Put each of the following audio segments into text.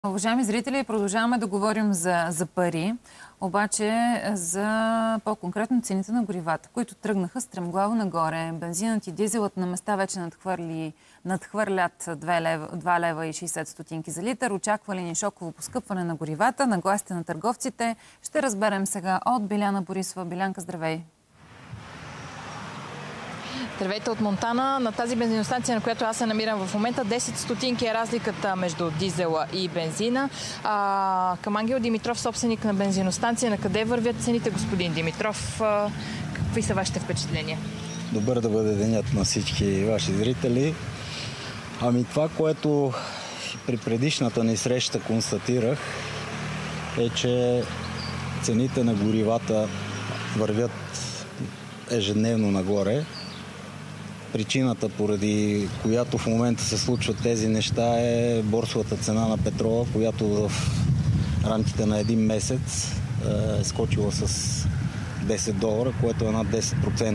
Уважаеми зрители, продължаваме да говорим за пари, обаче за по-конкретно цените на горивата, които тръгнаха стремглаво нагоре. Бензинът и дизелът на места вече надхвърлят 2 лева и 60 стотинки за литър. Очаквали ни шоково поскъпване на горивата, нагласите на търговците. Ще разберем сега от Биляна Борисова. Билянка, здравей! Здравейте от Монтана. На тази бензиностанция, на която аз се намирам в момента, 10 стотинки е разликата между дизела и бензина. Към Ангел Димитров, собственик на бензиностанция, на къде вървят цените, господин Димитров? Какви са вашите впечатления? Добър да бъде денят на всички ваши зрители. Това, което при предишната ни среща констатирах, е, че цените на горивата вървят ежедневно нагоре. Причината, поради която в момента се случват тези неща, е борсовата цена на петрола, която в рамките на един месец е скочила с $10, което е над 10%.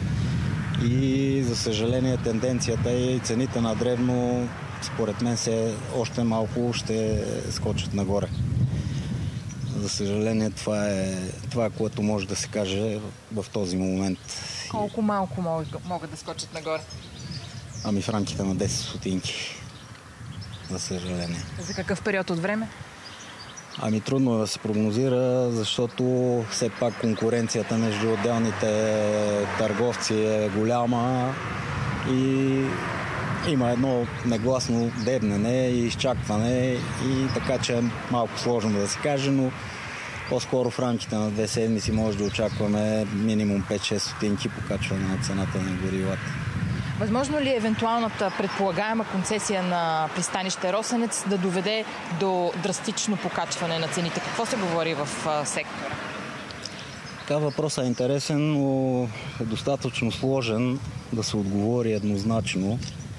И за съжаление тенденцията е и цените на дребно, според мен, още малко ще скочат нагоре. За съжаление това е което може да се каже в този момент. Колко малко могат да скочат нагоре? В рамките на 10 стотинки. За съжаление. За какъв период от време? Трудно е да се прогнозира, защото все пак конкуренцията между отделните търговци е голяма и има едно негласно дебнене и изчакване, и така че е малко сложно да се каже, но по-скоро в рамките на 2 седмици може да очакваме минимум 5-6 стотинки покачване на цената на горивата. Възможно ли е евентуалната предполагаема концесия на пристанище Росенец да доведе до драстично покачване на цените? Какво се говори в сектора? Въпросът е интересен, но е достатъчно сложен да се отговори еднозначно.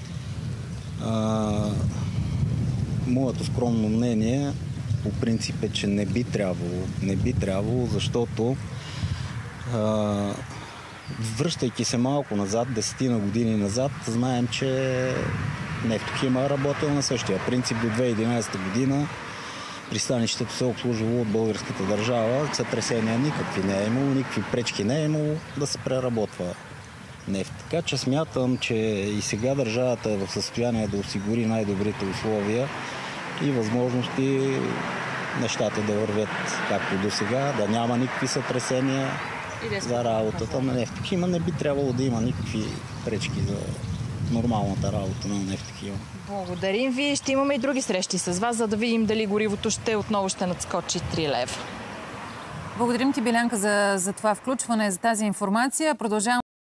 Моето скромно мнение по принцип е, че не би трябвало, защото връщайки се малко назад, 10 години назад, знаем, че Нефтохим е работил на същия принцип до 2011 година. Пристанището се обслужвало от българската държава, сътресения никакви не е имало, никакви пречки не е имало да се преработва нефт. Така че смятам, че и сега държавата е в състояние да осигури най-добрите условия и възможности нещата да вървят както до сега, да няма никакви сътресения за работата на Нефтохима. Не би трябвало да има никакви пречки за нормалната работа на Нефтохима. Благодарим ви. Ще имаме и други срещи с вас, за да видим дали горивото отново ще надскочи 3 лева. Благодарим ти, Билянка, за това включване, за тази информация. Продължаваме